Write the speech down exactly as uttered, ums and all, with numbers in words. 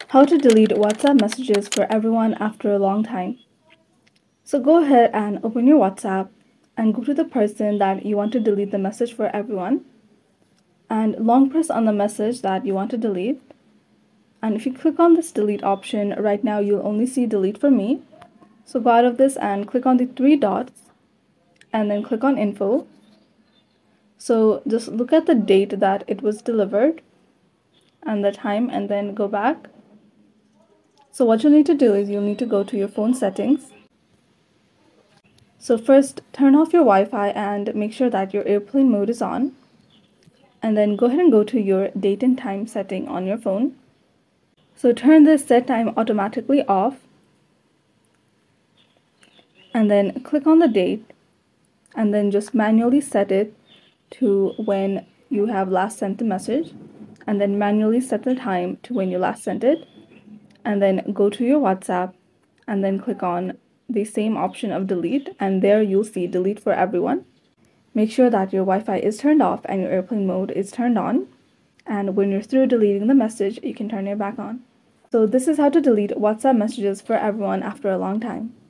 How to delete WhatsApp messages for everyone after a long time. So go ahead and open your WhatsApp and go to the person that you want to delete the message for everyone, and long press on the message that you want to delete. And if you click on this delete option, right now you'll only see delete for me. So go out of this and click on the three dots and then click on info. So just look at the date that it was delivered and the time, and then go back. So what you'll need to do is you'll need to go to your phone settings. So first, turn off your Wi-Fi and make sure that your airplane mode is on. And then go ahead and go to your date and time setting on your phone. So turn this set time automatically off. And then click on the date. And then just manually set it to when you have last sent the message. And then manually set the time to when you last sent it. And then go to your WhatsApp and then click on the same option of delete, and there you'll see delete for everyone. Make sure that your Wi-Fi is turned off and your airplane mode is turned on, and when you're through deleting the message, you can turn it back on. So this is how to delete WhatsApp messages for everyone after a long time.